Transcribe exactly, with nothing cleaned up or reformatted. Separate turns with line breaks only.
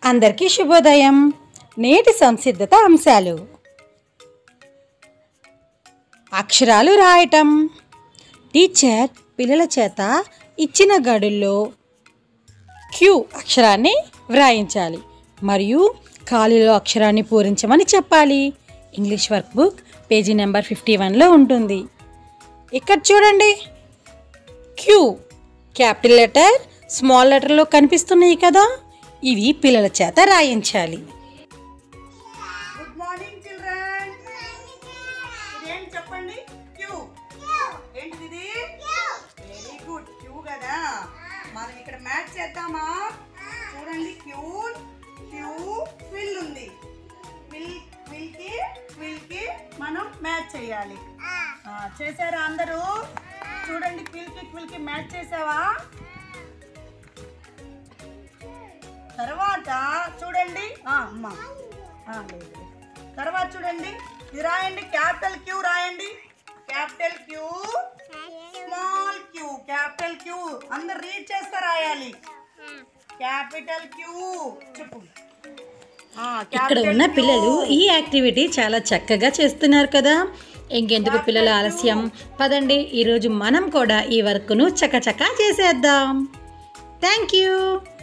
అందరికీ శుభోదయం. నేటి సంసిద్ధత అంశాలు: అక్షరాలు రాయటం. టీచర్ పిల్లల చేత ఇచ్చిన గడుల్లో క్యూ అక్షరాన్ని వ్రాయించాలి మరియు ఖాళీలో అక్షరాన్ని పూరించమని చెప్పాలి. English workbook page number fifty వన్లో ఉంటుంది. ఇక్కడ చూడండి, క్యూ క్యాపిటల్ లెటర్, స్మాల్ లెటర్లో కనిపిస్తున్నాయి కదా, ఇవి పిల్లల చేత రాయించాలి.
Good morning children. ఇదేంటి చెప్పండి? క్యూ. ఏంటిది? వెరీ గుడ్, క్యూ కదా. మనం ఇక్కడ మ్యాచ్ చేద్దామా? చూడండి, క్యూ క్యూ క్విల్ ఉంది. క్విల్ క్విల్కి క్విల్కి మనం మ్యాచ్ చేయాలి. చేశారా అందరూ? చూడండి, క్విల్కి క్విల్కి మ్యాచ్ చేసావా? తర్వాత చూడండి, అమ్మా లేదు. తర్వాత చూడండి, ఇది రాయండి, క్యాపిటల్ క్యూ రాయండి. Capital Q, small Q, capital Q. అందరు రీడ్ చేస్తా రాయాలి. క్యాపిటల్ క్యూ చెప్పు.
ఇక్కడ ఉన్న పిల్లలు ఈ యాక్టివిటీ చాలా చక్కగా చేస్తున్నారు కదా. ఇంకెందుకు పిల్లల ఆలస్యం, పదండి ఈరోజు మనం కూడా ఈ వర్క్ను చకచకా చేసేద్దాం. Thank you.